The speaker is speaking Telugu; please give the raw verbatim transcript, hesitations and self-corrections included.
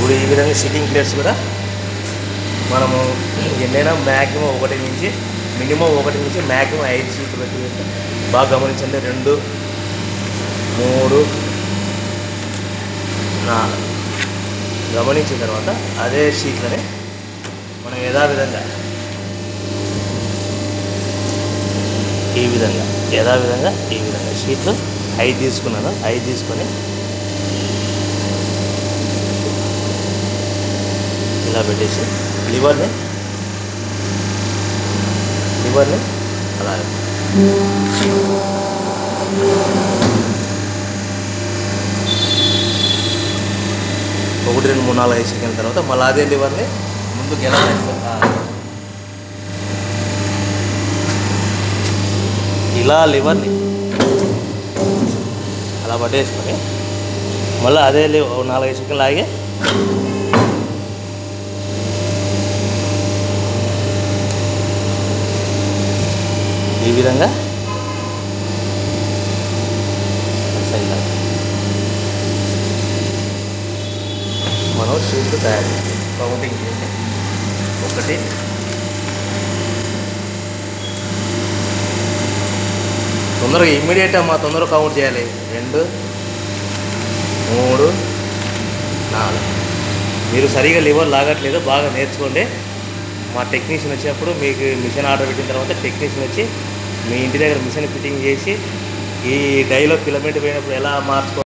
ఇప్పుడు ఈ విధంగా షీటింగ్ ప్లేట్స్ కూడా మనము ఎన్నైనా మ్యాక్సిమం ఒకటి నుంచి మినిమం ఒకటి నుంచి మ్యాక్సిమం ఐదు షీట్లు పెట్టి బాగా గమనించండి. రెండు, మూడు, నాలుగు గమనించిన తర్వాత అదే షీట్లని మనం యథావిధంగా ఈ విధంగా యథావిధంగా ఈ విధంగా షీట్లు ఐదు తీసుకున్నాను. ఐదు తీసుకొని ఇలా పెట్టేసి లివర్ని లివర్ని అలా ఒకటి, రెండు, మూడు, నాలుగు, ఐదు సెకండ్ల తర్వాత మళ్ళీ అదే లివర్ని ముందుకు ఎలా ఇలా లివర్ని అలా పట్టేసుకొని మళ్ళీ అదే నాలుగైదు సెకండ్లు ఆగి ఈ విధంగా మనం షీట్లు తయారు కౌంటింగ్ చేయండి. ఒకటి, తొందరగా ఇమ్మీడియట్ అమ్మా తొందరగా కౌంట్ చేయాలి. రెండు, మూడు, నాలుగు. మీరు సరిగా లివర్ లాగట్లేదు, బాగా నేర్చుకోండి. మా టెక్నీషియన్ వచ్చినప్పుడు మీకు మిషన్ ఆర్డర్ పెట్టిన తర్వాత టెక్నీషియన్ వచ్చి మీ ఇంటి దగ్గర మిషన్ ఫిట్టింగ్ చేసి ఈ డైలో ఫిలమెంట్ పోయినప్పుడు ఎలా మార్చుకో